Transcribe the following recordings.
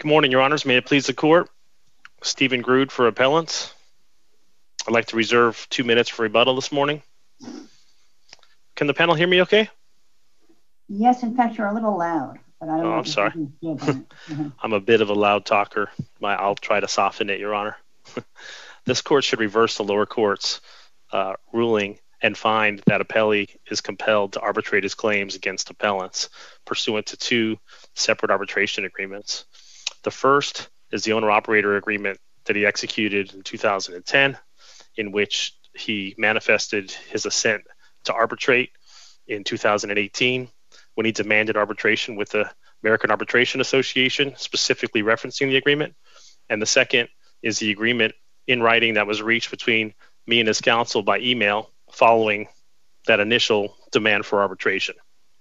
Good morning, Your Honors. May it please the Court. Stephen Grood for appellants. I'd like to reserve 2 minutes for rebuttal this morning. Can the panel hear me okay? Yes, in fact, you're a little loud. But I don't know. I'm sorry. I'm a bit of a loud talker. I'll try to soften it, Your Honor. This court should reverse the lower court's ruling and find that appellee is compelled to arbitrate his claims against appellants pursuant to two separate arbitration agreements. The first is the owner-operator agreement that he executed in 2010, in which he manifested his assent to arbitrate in 2018 when he demanded arbitration with the American Arbitration Association, specifically referencing the agreement. And the second is the agreement in writing that was reached between me and his counsel by email following that initial demand for arbitration.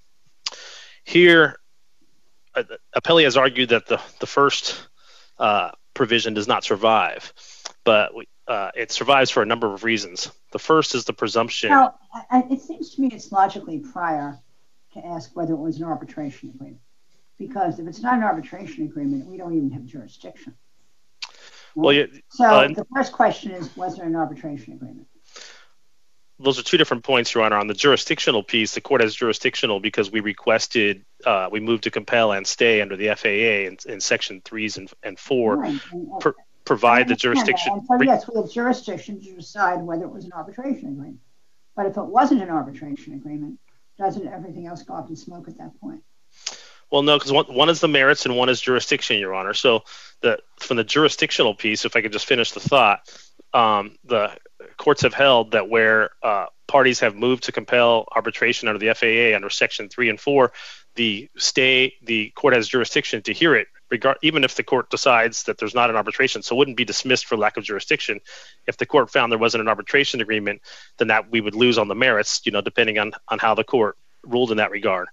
Here, appellee has argued that the first provision does not survive, but it survives for a number of reasons. The first is the presumption. Now, it seems to me it's logically prior to ask whether it was an arbitration agreement, because if it's not an arbitration agreement, we don't even have jurisdiction. Well, yeah, so the first question is, was there an arbitration agreement? Those are two different points, Your Honor. On the jurisdictional piece, the court has jurisdictional because we requested, we moved to compel and stay under the FAA in Section 3s and 4, right. Provide the jurisdiction. So yes, we have jurisdiction to decide whether it was an arbitration agreement. But if it wasn't an arbitration agreement, doesn't everything else go up in smoke at that point? Well, no, because one is the merits and one is jurisdiction, Your Honor. So from the jurisdictional piece, if I could just finish the thought, the courts have held that where parties have moved to compel arbitration under the FAA under Section 3 and 4, the court has jurisdiction to hear it, even if the court decides that there's not an arbitration. So it wouldn't be dismissed for lack of jurisdiction. If the court found there wasn't an arbitration agreement, then that we would lose on the merits, depending on how the court ruled in that regard.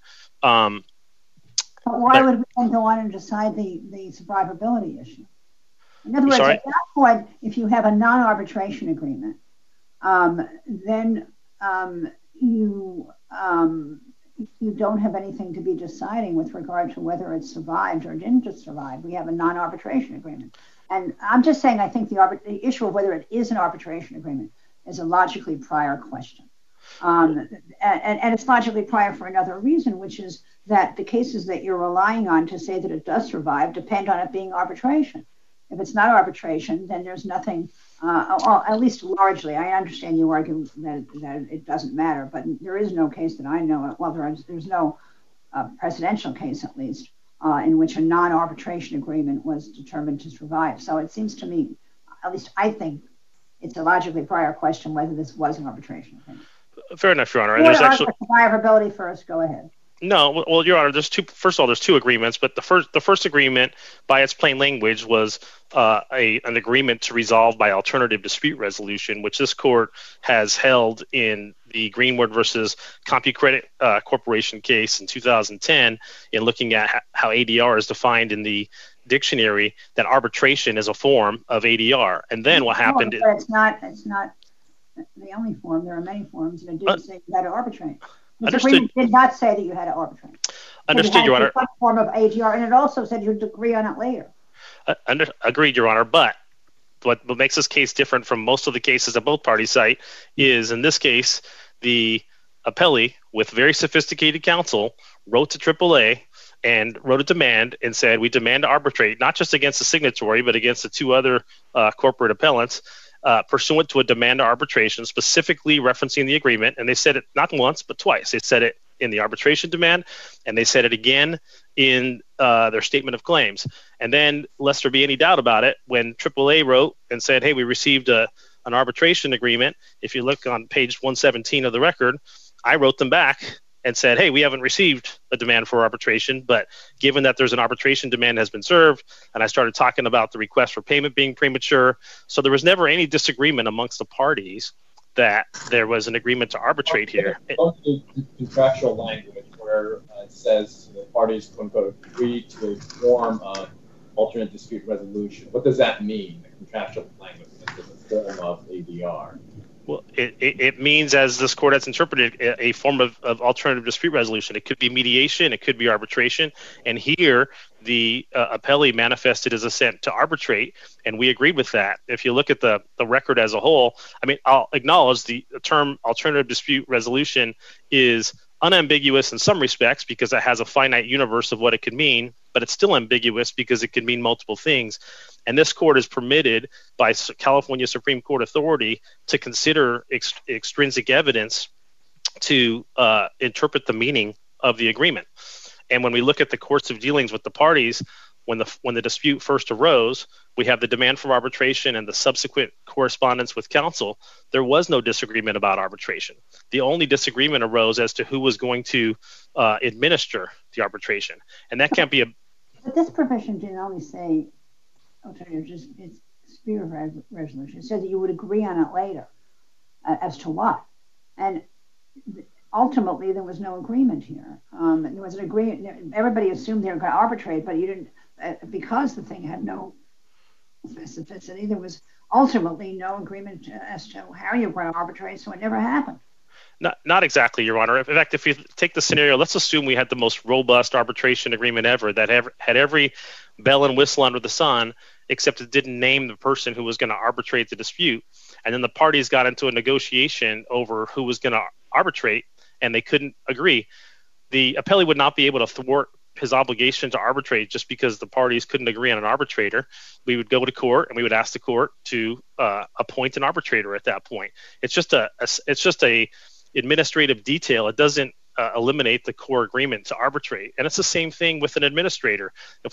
But why would we then go on and decide the survivability issue? In other words, at that point, if you have a non-arbitration agreement, then you don't have anything to be deciding with regard to whether it survived or didn't survive. We have a non-arbitration agreement. And I'm just saying I think the issue of whether it is an arbitration agreement is a logically prior question. And it's logically prior for another reason, which is that the cases that you're relying on to say that it does survive depend on it being arbitration. If it's not arbitration, then there's nothing, or at least largely. I understand you argue that it doesn't matter, but there is no case that I know of. Well, there's no presidential case, at least, in which a non-arbitration agreement was determined to survive. So it seems to me, at least I think, it's a logically prior question whether this was an arbitration agreement. Fair enough, Your Honor. And there's actually survivability first. Go ahead. No, well, Your Honor, first of all, there's two agreements, but the first agreement, by its plain language, was an agreement to resolve by alternative dispute resolution, which this court has held in the Greenwood versus CompuCredit Corporation case in 2010 in looking at how ADR is defined in the dictionary, that arbitration is a form of ADR. And then what happened is... It's not the only form. There are many forms, and it didn't say you had to arbitrate. The agreement did not say that you had to arbitrate. Understood, Your Honor. Some form of ADR, and it also said you'd agree on it later. Agreed, Your Honor. But what makes this case different from most of the cases that both parties cite is, in this case, the appellee, with very sophisticated counsel, wrote to AAA and wrote a demand and said, we demand to arbitrate, not just against the signatory, but against the two other corporate appellants, pursuant to a demand to arbitration, specifically referencing the agreement. And they said it not once, but twice. They said it in the arbitration demand, and they said it again in their statement of claims. And then, lest there be any doubt about it, when AAA wrote and said, hey, we received an arbitration agreement, if you look on page 117 of the record, I wrote them back and said, hey, we haven't received a demand for arbitration, but given that there's an arbitration demand has been served, and I started talking about the request for payment being premature, so there was never any disagreement amongst the parties that there was an agreement to arbitrate here. The contractual language where it says the parties agree to a form of alternate dispute resolution. What does that mean, the contractual language in the form of ADR? Well, it means, as this court has interpreted, a form of alternative dispute resolution. It could be mediation, it could be arbitration, and here the appellee manifested his assent to arbitrate, and we agreed with that. If you look at the record as a whole, I mean, I'll acknowledge the term alternative dispute resolution is unambiguous in some respects because it has a finite universe of what it could mean, but it's still ambiguous because it could mean multiple things. And this court is permitted by California Supreme Court authority to consider extrinsic evidence to interpret the meaning of the agreement. And when we look at the courts of dealings with the parties, when the dispute first arose, we have the demand for arbitration and the subsequent correspondence with counsel. There was no disagreement about arbitration. The only disagreement arose as to who was going to administer the arbitration. And that can't be a... But this provision didn't only say alternative dispute resolution. It said that you would agree on it later as to what. And ultimately, there was no agreement here. There was an agreement. Everybody assumed they were going to arbitrate, but you didn't, because the thing had no specificity. There was ultimately no agreement as to how you were going to arbitrate, so it never happened. Not exactly, Your Honor. In fact, if you take the scenario, let's assume we had the most robust arbitration agreement ever that had every bell and whistle under the sun, except it didn't name the person who was going to arbitrate the dispute. And then the parties got into a negotiation over who was going to arbitrate, and they couldn't agree. The appellee would not be able to thwart his obligation to arbitrate just because the parties couldn't agree on an arbitrator. We would go to court and we would ask the court to appoint an arbitrator at that point. It's just a administrative detail. It doesn't eliminate the core agreement to arbitrate. And it's the same thing with an administrator.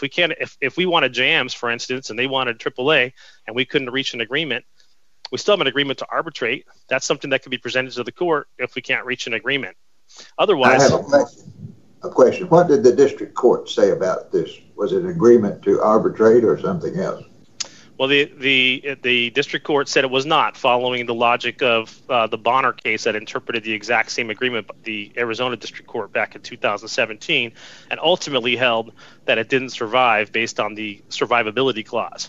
If we wanted JAMS, for instance, and they wanted AAA and we couldn't reach an agreement, we still have an agreement to arbitrate. That's something that can be presented to the court if we can't reach an agreement. Otherwise, I have a question. What did the district court say about this? Was it an agreement to arbitrate or something else? Well, the district court said it was not, following the logic of the Bonner case that interpreted the exact same agreement, the Arizona district court back in 2017, and ultimately held that it didn't survive based on the survivability clause.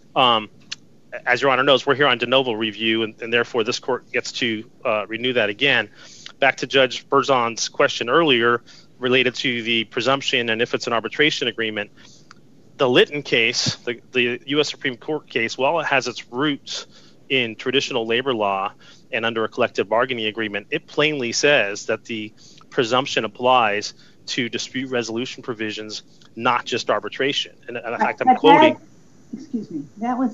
As Your Honor knows, we're here on de novo review, and therefore this court gets to renew that again. Back to Judge Berzon's question earlier related to the presumption and if it's an arbitration agreement. The Litton case, the U.S. Supreme Court case, while it has its roots in traditional labor law and under a collective bargaining agreement, it plainly says that the presumption applies to dispute resolution provisions, not just arbitration. And in fact, I'm quoting... Excuse me.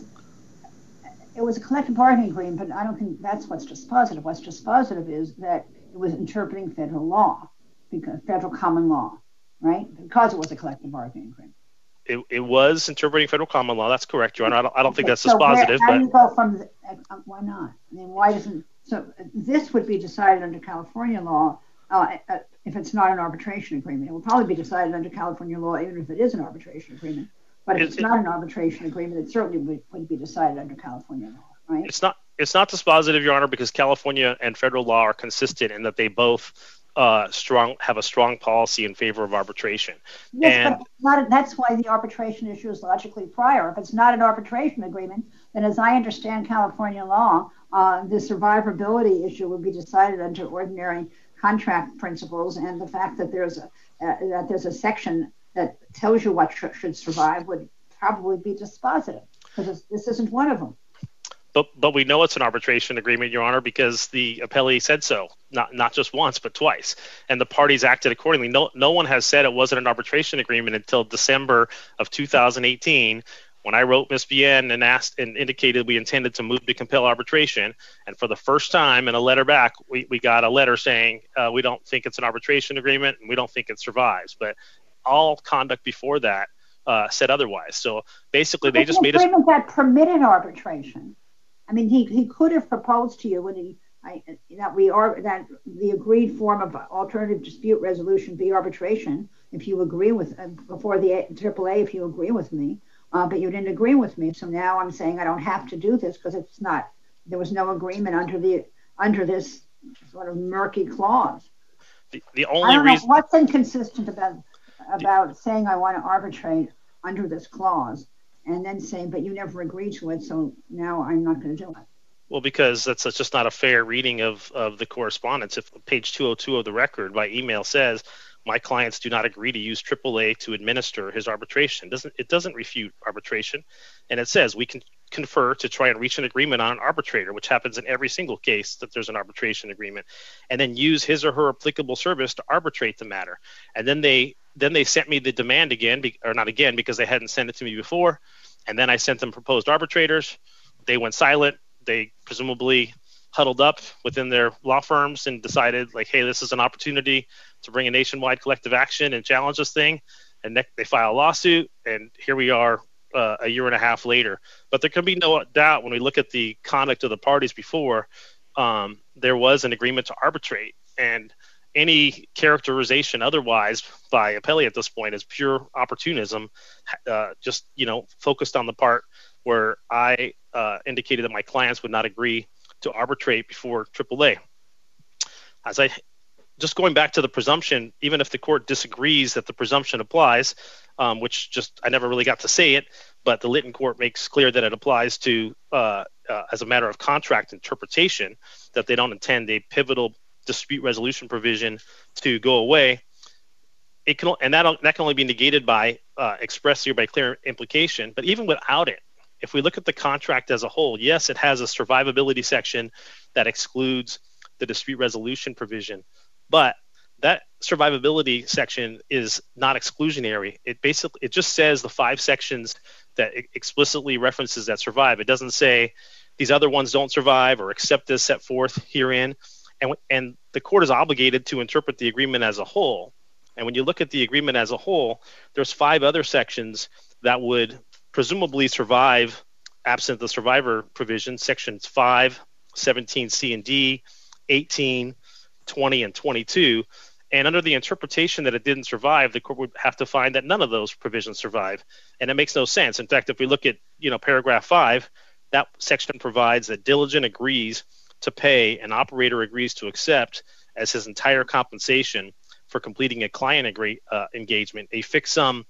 It was a collective bargaining agreement, but I don't think that's what's dispositive. What's dispositive is that it was interpreting federal law, because federal common law, right? Because it was a collective bargaining agreement. It was interpreting federal common law. That's correct, Your Honor. I don't think that's dispositive. How do you go from why not? I mean, why doesn't... So this would be decided under California law if it's not an arbitration agreement. It will probably be decided under California law even if it is an arbitration agreement. But if it's not an arbitration agreement, it certainly would be decided under California law, right? It's not dispositive, Your Honor, because California and federal law are consistent in that they both have a strong policy in favor of arbitration. Yes, but that's why the arbitration issue is logically prior. If it's not an arbitration agreement, then as I understand California law, the survivability issue would be decided under ordinary contract principles, and the fact that there's a section that tells you what should survive would probably be dispositive, because this isn't one of them. But we know it's an arbitration agreement, Your Honor, because the appellee said so, not just once, but twice. And the parties acted accordingly. No one has said it wasn't an arbitration agreement until December of 2018, when I wrote Ms. Bien and asked and indicated we intended to move to compel arbitration. And for the first time in a letter back, we got a letter saying we don't think it's an arbitration agreement and we don't think it survives. But all conduct before that said otherwise. So basically, they just made us... agreement that permitted arbitration. I mean, he could have proposed to you that the agreed form of alternative dispute resolution be arbitration if you agree with before the AAA if you agree with me, but you didn't agree with me. So now I'm saying I don't have to do this because it's not. There was no agreement under this sort of murky clause. The only reason what's inconsistent about saying I want to arbitrate under this clause and then saying, but you never agreed to it, so now I'm not going to do it. Well, because that's just not a fair reading of the correspondence. If page 202 of the record by email says, my clients do not agree to use AAA to administer his arbitration. It doesn't refute arbitration. And it says we can confer to try and reach an agreement on an arbitrator, which happens in every single case that there's an arbitration agreement, and then use his or her applicable service to arbitrate the matter. And then they sent me the demand again, or not again, because they hadn't sent it to me before. And then I sent them proposed arbitrators. They went silent. They presumably huddled up within their law firms and decided, like, hey, this is an opportunity to bring a nationwide collective action and challenge this thing. And they file a lawsuit, and here we are a year and a half later. But there can be no doubt when we look at the conduct of the parties before, there was an agreement to arbitrate. And any characterization otherwise by appellee at this point is pure opportunism, just focused on the part where I indicated that my clients would not agree to arbitrate before AAA. Just going back to the presumption, even if the court disagrees that the presumption applies, which just I never really got to say it, but the Lytton court makes clear that it applies to as a matter of contract interpretation, that they don't intend a pivotal dispute resolution provision to go away. That can only be negated by expressly or by clear implication. But even without it, if we look at the contract as a whole, yes, it has a survivability section that excludes the dispute resolution provision, but that survivability section is not exclusionary. It just says the 5 sections that explicitly references that survive. It doesn't say these other ones don't survive or except as set forth herein. And the court is obligated to interpret the agreement as a whole. And when you look at the agreement as a whole, there's 5 other sections that would presumably survive absent the survivor provision, sections 5, 17, C and D, 18, 20, and 22. And under the interpretation that it didn't survive, the court would have to find that none of those provisions survive. And it makes no sense. In fact, if we look at paragraph 5, that section provides that diligent agrees to pay, an operator agrees to accept as his entire compensation for completing a client engagement, a fixed sum.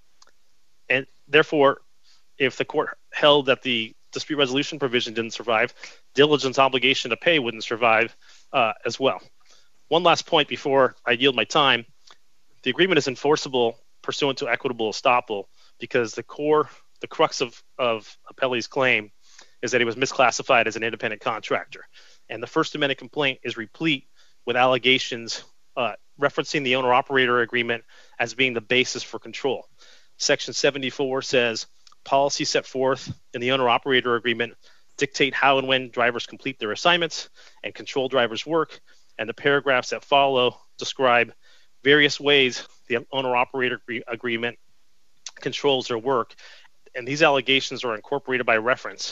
And therefore, if the court held that the dispute resolution provision didn't survive, diligent's obligation to pay wouldn't survive as well. One last point before I yield my time. The agreement is enforceable pursuant to equitable estoppel because the crux of appellee's claim is that he was misclassified as an independent contractor. And the First Amendment complaint is replete with allegations referencing the owner-operator agreement as being the basis for control. Section 74 says, policy set forth in the owner-operator agreement dictate how and when drivers complete their assignments and control drivers' work, and the paragraphs that follow describe various ways the owner-operator agreement controls their work. And these allegations are incorporated by reference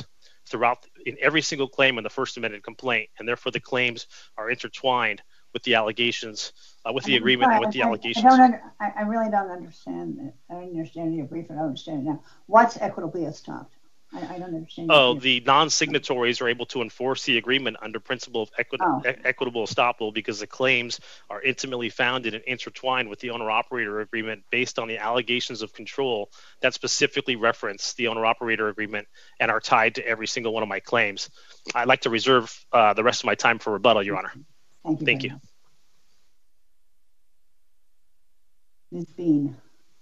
in every single claim in the First Amendment complaint, and therefore the claims are intertwined with the allegations, with the agreement and with the allegations. I really don't understand it. I don't understand your brief, and I don't understand it now. What's equitably estopped? I don't understand. The non-signatories are able to enforce the agreement under principle of equitable estoppel because the claims are intimately founded and intertwined with the owner-operator agreement based on the allegations of control that specifically reference the owner-operator agreement and are tied to every single one of my claims. I'd like to reserve the rest of my time for rebuttal, Your Honor. Thank you. Ms. Bean.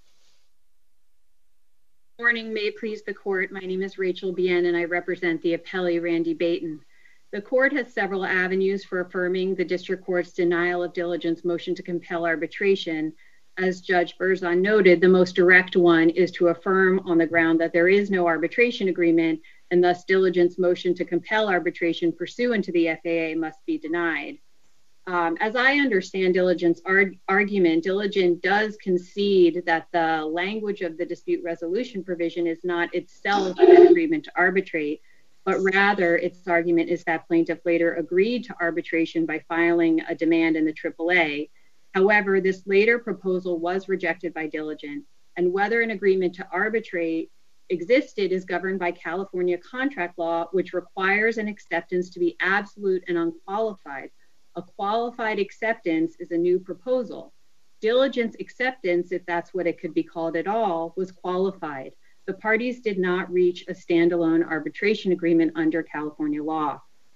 Morning, may it please the court. My name is Rachel Bien and I represent the appellee Randy Baten. The court has several avenues for affirming the district court's denial of diligence motion to compel arbitration. As Judge Berzon noted, the most direct one is to affirm on the ground that there is no arbitration agreement and thus diligence motion to compel arbitration pursuant to the FAA must be denied. As I understand Diligent's argument, Diligent does concede that the language of the dispute resolution provision is not itself an agreement to arbitrate, but rather its argument is that plaintiff later agreed to arbitration by filing a demand in the AAA. However, this later proposal was rejected by Diligent, and whether an agreement to arbitrate existed is governed by California contract law, which requires an acceptance to be absolute and unqualified. A qualified acceptance is a new proposal. Diligent's acceptance, if that's what it could be called at all, was qualified. The parties did not reach a standalone arbitration agreement under California law.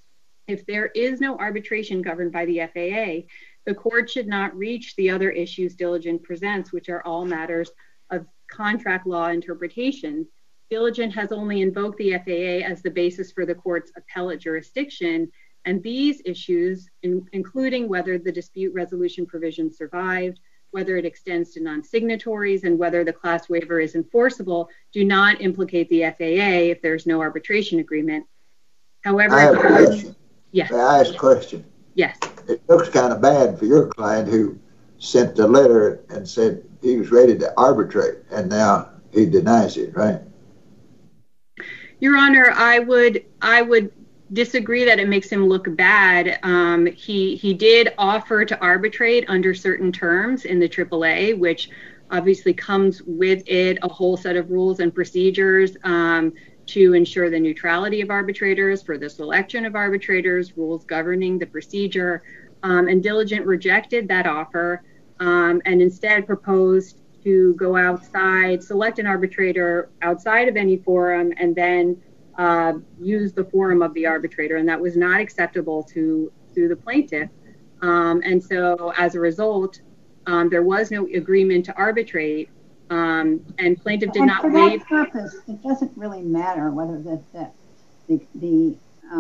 If there is no arbitration governed by the FAA, the court should not reach the other issues Diligent presents, which are all matters of contract law interpretation. Diligent has only invoked the FAA as the basis for the court's appellate jurisdiction, and these issues, including whether the dispute resolution provision survived, whether it extends to non-signatories, and whether the class waiver is enforceable, do not implicate the FAA if there's no arbitration agreement. However, I have a question. Yes. May I ask a question? Yes. It looks kind of bad for your client who sent the letter and said he was ready to arbitrate, and now he denies it, right? Your Honor, I would disagree that it makes him look bad. He did offer to arbitrate under certain terms in the AAA, which obviously comes with it a whole set of rules and procedures to ensure the neutrality of arbitrators, for the selection of arbitrators, rules governing the procedure. And Diligent rejected that offer and instead proposed to go outside, select an arbitrator outside of any forum, and then use the forum of the arbitrator. And that was not acceptable to the plaintiff. And so as a result, there was no agreement to arbitrate, and plaintiff did not waive. For that purpose, it doesn't really matter whether the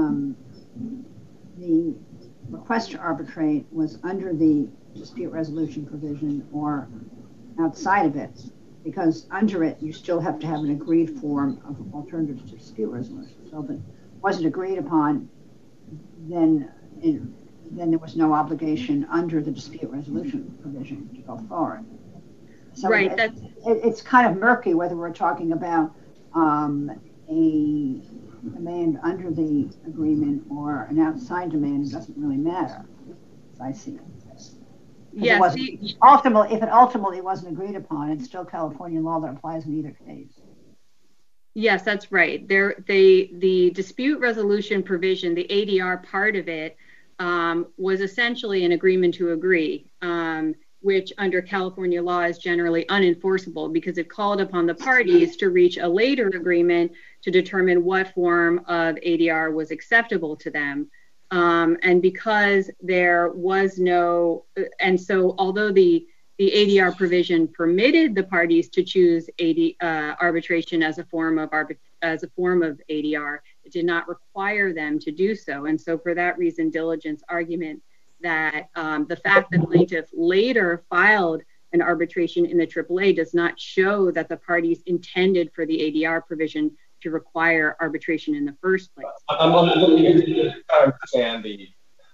request to arbitrate was under the dispute resolution provision or outside of it, because under it you still have to have an agreed form of alternative dispute resolution. So if it wasn't agreed upon, then there was no obligation under the dispute resolution provision to go forward. So right. It's kind of murky whether we're talking about a demand under the agreement or an outside demand. It doesn't really matter, as I see it. Yes. If it ultimately wasn't agreed upon, it's still California law that applies in either case. Yes, that's right. The dispute resolution provision, the ADR part of it, was essentially an agreement to agree, which under California law is generally unenforceable because it called upon the parties to reach a later agreement to determine what form of ADR was acceptable to them. And because there was no, and so although the ADR provision permitted the parties to choose arbitration as a form of ADR, it did not require them to do so. And so for that reason, Diligent's argument that the fact that plaintiff later filed an arbitration in the AAA does not show that the parties intended for the ADR provision to require arbitration in the first place. I'm looking to understand the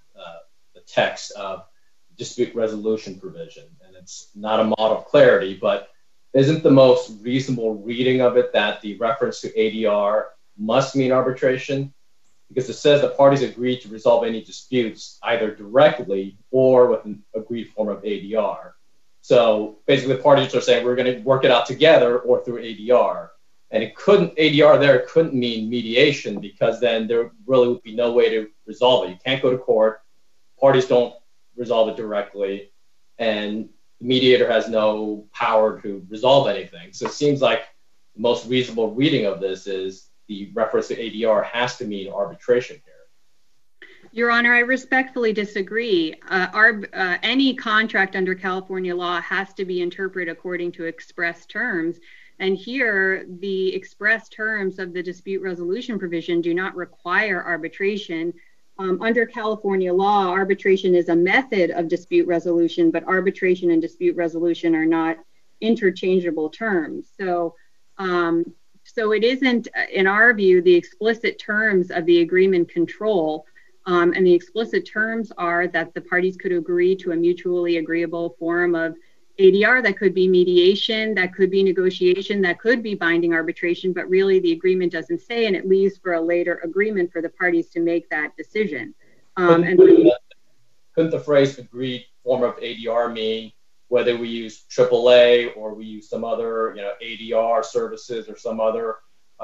text of dispute resolution provision, and it's not a model of clarity, but isn't the most reasonable reading of it that the reference to ADR must mean arbitration? Because it says the parties agreed to resolve any disputes either directly or with an agreed form of ADR. So basically the parties are saying we're going to work it out together or through ADR. And ADR there couldn't mean mediation because then there really would be no way to resolve it. You can't go to court, parties don't resolve it directly, and the mediator has no power to resolve anything. So it seems like the most reasonable reading of this is the reference to ADR has to mean arbitration here. Your Honor, I respectfully disagree. Any contract under California law has to be interpreted according to express terms. And here, the express terms of the dispute resolution provision do not require arbitration. Under California law, arbitration is a method of dispute resolution, but arbitration and dispute resolution are not interchangeable terms. So it isn't, in our view, the explicit terms of the agreement control. And the explicit terms are that the parties could agree to a mutually agreeable form of ADR that could be mediation, that could be negotiation, that could be binding arbitration, but really the agreement doesn't say, and it leaves for a later agreement for the parties to make that decision. Couldn't the phrase agreed form of ADR mean whether we use AAA or we use some other, ADR services or some other,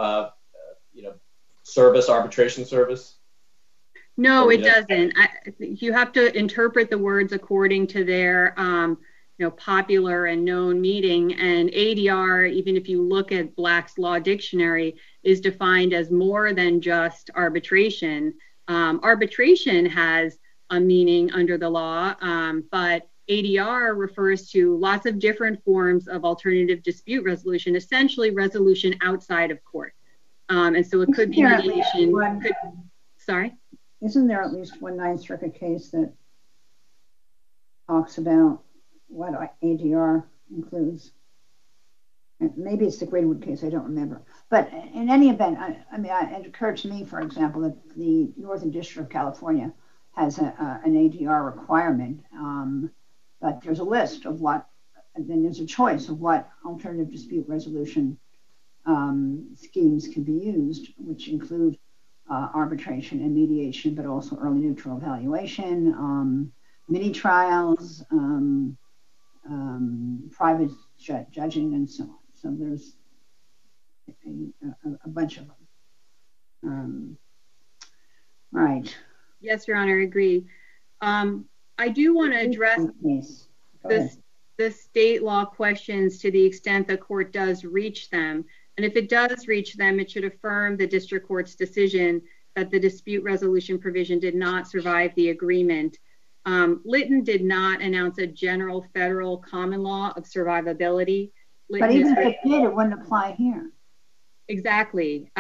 service, arbitration service? No, it doesn't. You have to interpret the words according to their popular and known meaning, and ADR, even if you look at Black's Law Dictionary, is defined as more than just arbitration. Arbitration has a meaning under the law, but ADR refers to lots of different forms of alternative dispute resolution, essentially resolution outside of court. And so it could be mediation. Sorry? Isn't there at least one Ninth Circuit case that talks about what ADR includes? Maybe it's the Greenwood case, I don't remember. But in any event, it occurred to me, for example, that the Northern District of California has an ADR requirement, but there's a list of what, and then there's a choice of what alternative dispute resolution schemes can be used, which include arbitration and mediation, but also early neutral evaluation, mini trials, private judging, and so on. So there's a bunch of them. Right. Yes, Your Honor, I agree. I do want to address the state law questions to the extent the court does reach them. And if it does reach them, it should affirm the district court's decision that the dispute resolution provision did not survive the agreement. Lytton did not announce a general federal common law of survivability. But even if it did, it wouldn't apply here. Exactly.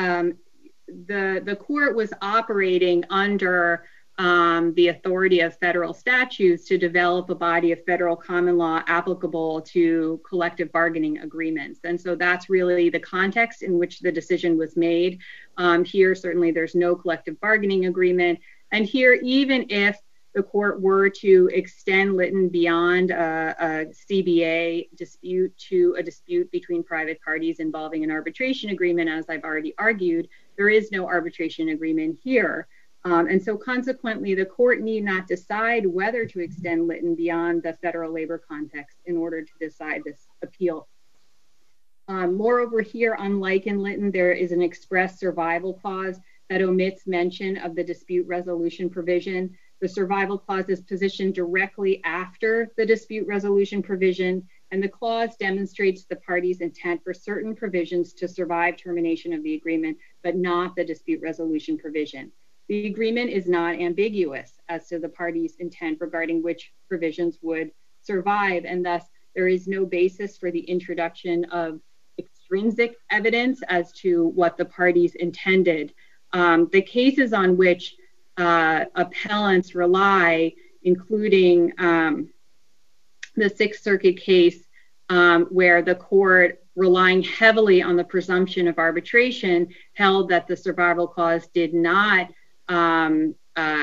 The court was operating under the authority of federal statutes to develop a body of federal common law applicable to collective bargaining agreements. And so that's really the context in which the decision was made. Here, certainly there's no collective bargaining agreement. And here, even if the court were to extend Lytton beyond a CBA dispute to a dispute between private parties involving an arbitration agreement, as I've already argued, there is no arbitration agreement here. And so consequently, the court need not decide whether to extend Lytton beyond the federal labor context in order to decide this appeal. Moreover, here, unlike in Lytton, there is an express survival clause that omits mention of the dispute resolution provision. The survival clause is positioned directly after the dispute resolution provision, and the clause demonstrates the party's intent for certain provisions to survive termination of the agreement, but not the dispute resolution provision. The agreement is not ambiguous as to the party's intent regarding which provisions would survive, and thus there is no basis for the introduction of extrinsic evidence as to what the parties intended. The cases on which appellants rely, including the Sixth Circuit case where the court, relying heavily on the presumption of arbitration, held that the survival clause did not end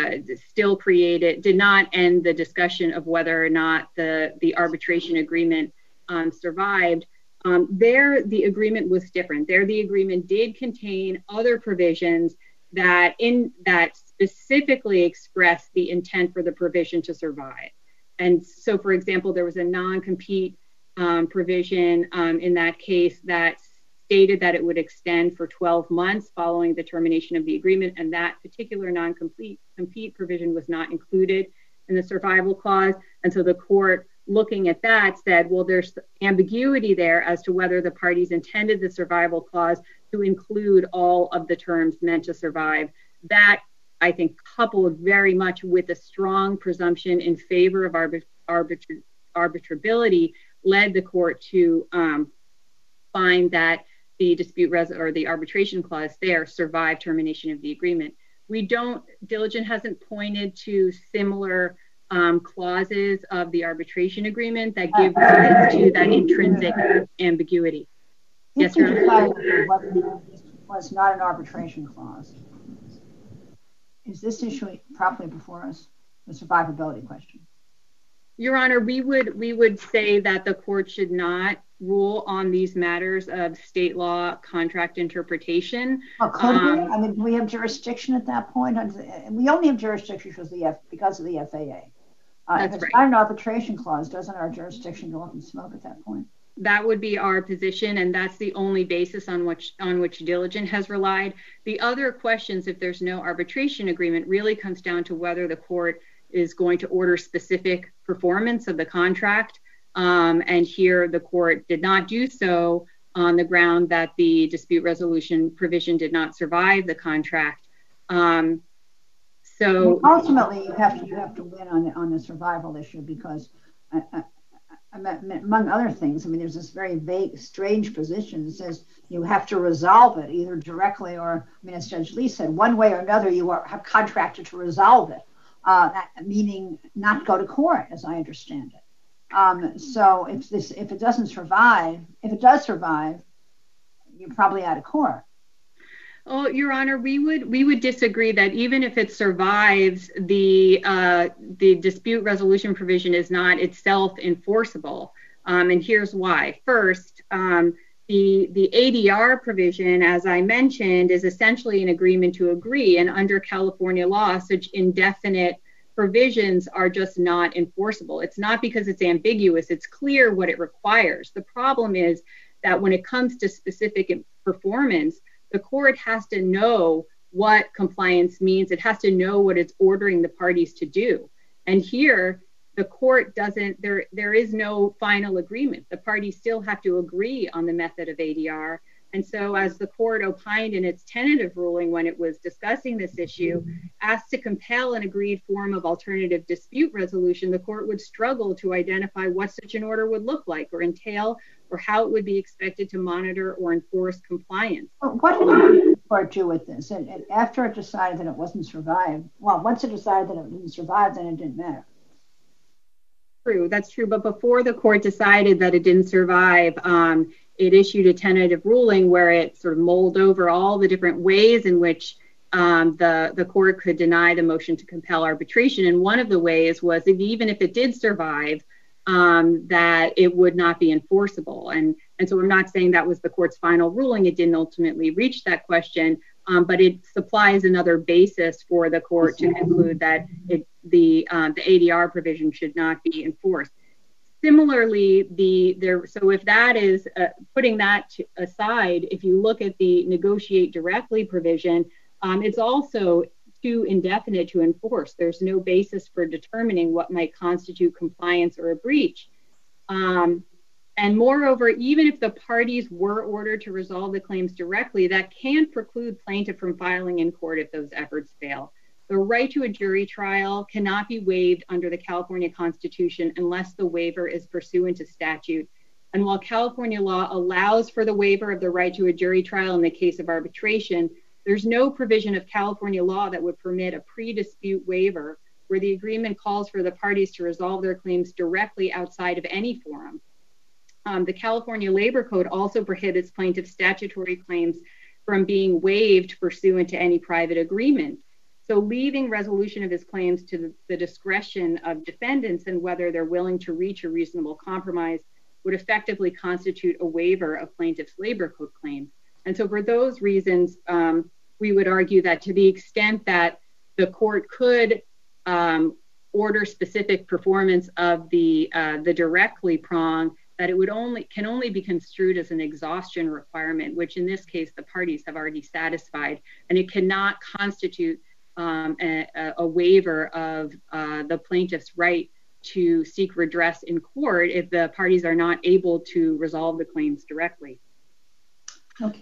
the discussion of whether or not the arbitration agreement survived. There, the agreement was different. There, the agreement did contain other provisions that specifically expressed the intent for the provision to survive. And so, for example, there was a non-compete provision in that case that stated that it would extend for 12 months following the termination of the agreement, and that particular non-compete provision was not included in the survival clause. And so the court, looking at that, said, well, there's ambiguity there as to whether the parties intended the survival clause to include all of the terms meant to survive. That, I think, coupled very much with a strong presumption in favor of arbitrability, led the court to find that the the arbitration clause there survived termination of the agreement. Diligent hasn't pointed to similar clauses of the arbitration agreement that give rise to that intrinsic ambiguity. Yes, Your Honor. Was not an arbitration clause. Is this issue properly before us, the survivability question? Your Honor, we would say that the court should not rule on these matters of state law contract interpretation. Oh, could we? I mean, do we have jurisdiction at that point? We only have jurisdiction because of the FAA. If it's not an arbitration clause, doesn't our jurisdiction go up in smoke at that point? That would be our position, and that's the only basis on which Diligent has relied. The other questions, if there's no arbitration agreement, really comes down to whether the court is going to order specific performance of the contract. And here the court did not do so on the ground that the dispute resolution provision did not survive the contract. So ultimately, you have to win on the survival issue because, among other things, I mean, there's this very vague, strange position that says you have to resolve it either directly or, I mean, as Judge Lee said, one way or another, you have contracted to resolve it, meaning not go to court, as I understand it. So if it does survive, you're probably out of court. Oh, Your Honor, we would disagree that even if it survives, the dispute resolution provision is not itself enforceable. And here's why. First, the ADR provision, as I mentioned, is essentially an agreement to agree. And under California law, such indefinite provisions are just not enforceable. It's not because it's ambiguous. It's clear what it requires. The problem is that when it comes to specific performance, the court has to know what compliance means. It has to know what it's ordering the parties to do. And here, the court doesn't, there is no final agreement. The parties still have to agree on the method of ADR. And so as the court opined in its tentative ruling when it was discussing this issue, asked to compel an agreed form of alternative dispute resolution, the court would struggle to identify what such an order would look like or entail, or how it would be expected to monitor or enforce compliance. What did the court do with this? And after it decided that it wasn't survived, well, once it decided that it didn't survive, then it didn't matter. True, that's true. But before the court decided that it didn't survive, it issued a tentative ruling where it sort of mulled over all the different ways in which the court could deny the motion to compel arbitration. And one of the ways was that even if it did survive, that it would not be enforceable. And so I'm not saying that was the court's final ruling. It didn't ultimately reach that question, but it supplies another basis for the court to conclude that the ADR provision should not be enforced. Similarly, so if that is putting that aside, if you look at the negotiate directly provision, it's also too indefinite to enforce. There's no basis for determining what might constitute compliance or a breach. And moreover, even if the parties were ordered to resolve the claims directly, that can preclude plaintiff from filing in court if those efforts fail. The right to a jury trial cannot be waived under the California Constitution unless the waiver is pursuant to statute. And while California law allows for the waiver of the right to a jury trial in the case of arbitration, there's no provision of California law that would permit a pre-dispute waiver where the agreement calls for the parties to resolve their claims directly outside of any forum. The California Labor Code also prohibits plaintiff statutory claims from being waived pursuant to any private agreement. So leaving resolution of his claims to the discretion of defendants and whether they're willing to reach a reasonable compromise would effectively constitute a waiver of plaintiff's labor code claim. And so for those reasons, we would argue that to the extent that the court could order specific performance of the directly prong, that it can only be construed as an exhaustion requirement, which in this case the parties have already satisfied, and it cannot constitute a waiver of the plaintiff's right to seek redress in court if the parties are not able to resolve the claims directly. Okay.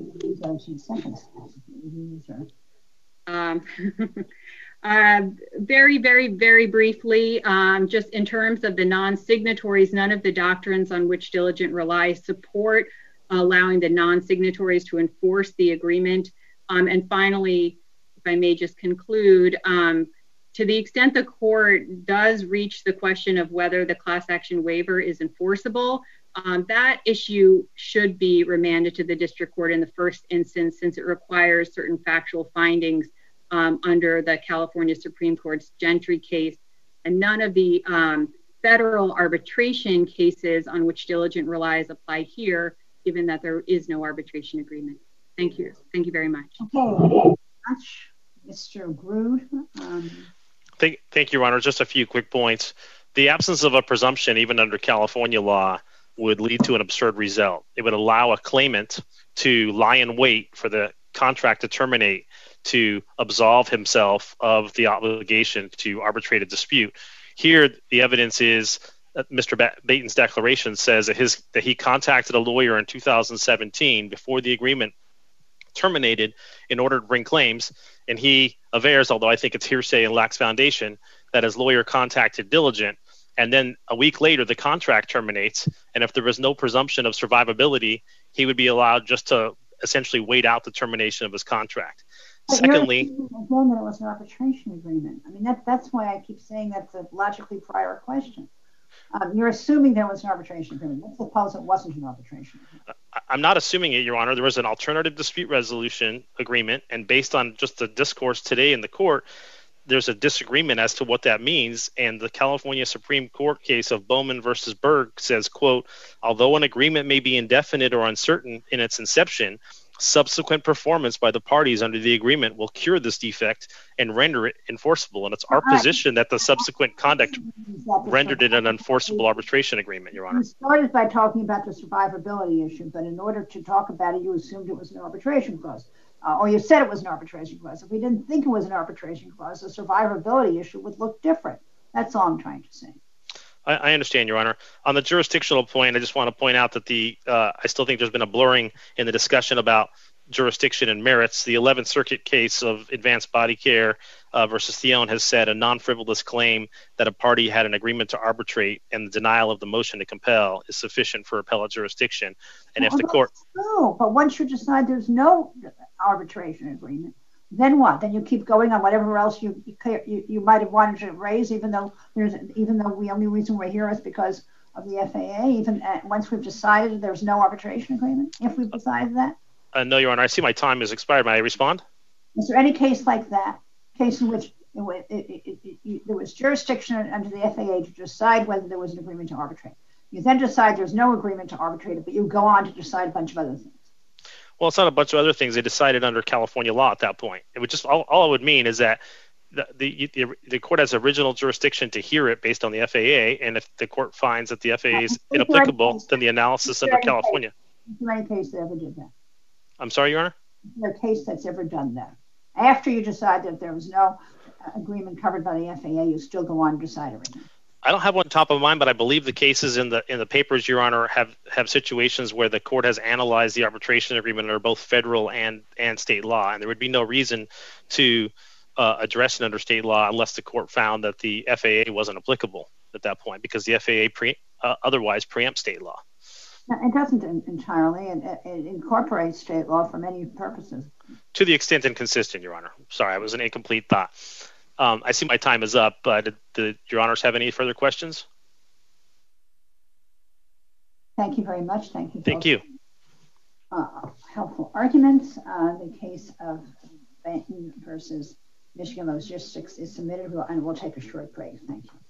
Very, very, very briefly, just in terms of the non-signatories, none of the doctrines on which Diligent relies support allowing the non-signatories to enforce the agreement. And finally, if I may just conclude, to the extent the court does reach the question of whether the class action waiver is enforceable, that issue should be remanded to the district court in the first instance, since it requires certain factual findings under the California Supreme Court's Gentry case, and none of the federal arbitration cases on which Diligent relies apply here, given that there is no arbitration agreement. Thank you. Thank you very much. Okay. Mr. Grood. Thank you, Your Honor. Just a few quick points. The absence of a presumption, even under California law, would lead to an absurd result. It would allow a claimant to lie in wait for the contract to terminate to absolve himself of the obligation to arbitrate a dispute. Here, the evidence is Mr. Baten's declaration says that he contacted a lawyer in 2017 before the agreement terminated in order to bring claims, and he avers, although I think it's hearsay and lacks foundation, that his lawyer contacted Diligent, and then a week later the contract terminates, and if there was no presumption of survivability, he would be allowed just to essentially wait out the termination of his contract. But Secondly, you're again that it was an arbitration agreement. I mean, that's why I keep saying that's a logically prior question. You're assuming there was an arbitration agreement. Let's suppose it wasn't an arbitration agreement. I'm not assuming it, Your Honor. There was an alternative dispute resolution agreement, and based on just the discourse today in the court, there's a disagreement as to what that means. And the California Supreme Court case of Bowman versus Berg says, quote, although an agreement may be indefinite or uncertain in its inception, subsequent performance by the parties under the agreement will cure this defect and render it enforceable. And it's our position that the subsequent conduct rendered it an enforceable arbitration agreement, Your Honor. You started by talking about the survivability issue, but in order to talk about it, you assumed it was an arbitration clause. Or you said it was an arbitration clause. If we didn't think it was an arbitration clause, the survivability issue would look different. That's all I'm trying to say. I understand, Your Honor. On the jurisdictional point, I just want to point out that I still think there's been a blurring in the discussion about jurisdiction and merits. The 11th Circuit case of Advanced Body Care versus Theone has said a non-frivolous claim that a party had an agreement to arbitrate and the denial of the motion to compel is sufficient for appellate jurisdiction. And if the court... No, but once you decide there's no arbitration agreement, then what? Then you keep going on whatever else you might have wanted to raise, even though the only reason we're here is because of the FAA. Even once we've decided there's no arbitration agreement, if we've decided that. No, Your Honor. I see my time has expired. May I respond? Is there any case like that? Case in which there was jurisdiction under the FAA to decide whether there was an agreement to arbitrate. You then decide there's no agreement to arbitrate, but you go on to decide a bunch of other things. Well, it's not a bunch of other things. They decided under California law at that point. It would just all it would mean is that the court has original jurisdiction to hear it based on the FAA, and if the court finds that the FAA is inapplicable, then the analysis under California. Is there any case that ever did that? I'm sorry, Your Honor? Is there a case that's ever done that? After you decide that there was no agreement covered by the FAA, you still go on to decide everything. I don't have one top of mind, but I believe the cases in the papers, Your Honor, have situations where the court has analyzed the arbitration agreement under both federal and state law, and there would be no reason to address it under state law unless the court found that the FAA wasn't applicable at that point, because the FAA otherwise preempts state law. It doesn't entirely. It incorporates state law for many purposes. To the extent inconsistent, Your Honor. Sorry, it was an incomplete thought. I see my time is up, but do Your Honors have any further questions? Thank you very much. Thank you. Thank you. Helpful arguments. The case of Baten versus Michigan Logistics is submitted, and we'll take a short break. Thank you.